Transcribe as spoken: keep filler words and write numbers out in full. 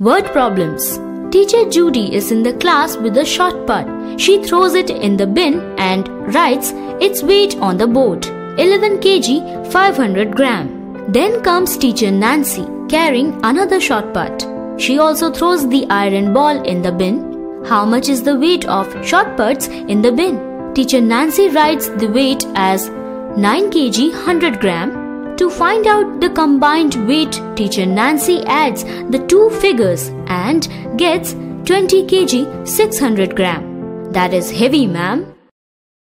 Word problems. Teacher Judy is in the class with a shot put. She throws it in the bin and writes its weight on the board, eleven kilograms, five hundred grams. Then comes Teacher Nancy carrying another shot put. She also throws the iron ball in the bin. How much is the weight of shot puts in the bin? Teacher Nancy writes the weight as nine kilograms, one hundred grams. To find out the combined weight, Teacher Nancy adds the two figures and gets twenty kilograms, six hundred grams. That is heavy, ma'am.